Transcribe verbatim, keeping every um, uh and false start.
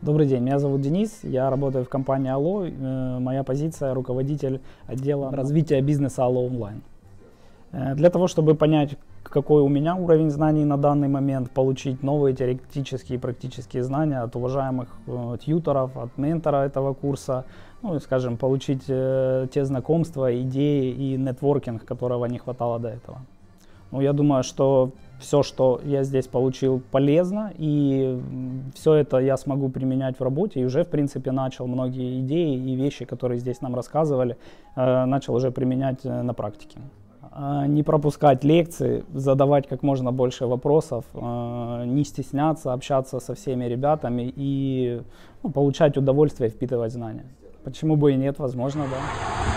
Добрый день, меня зовут Денис, я работаю в компании Allo, моя позиция руководитель отдела развития бизнеса Allo Online. Для того, чтобы понять, какой у меня уровень знаний на данный момент, получить новые теоретические и практические знания от уважаемых тьюторов, от ментора этого курса, ну и, скажем, получить те знакомства, идеи и нетворкинг, которого не хватало до этого. Ну, я думаю, что все, что я здесь получил, полезно, и все это я смогу применять в работе, и уже, в принципе, начал многие идеи и вещи, которые здесь нам рассказывали, начал уже применять на практике. Не пропускать лекции, задавать как можно больше вопросов, не стесняться, общаться со всеми ребятами и ну, получать удовольствие, впитывать знания. Почему бы и нет, возможно, да.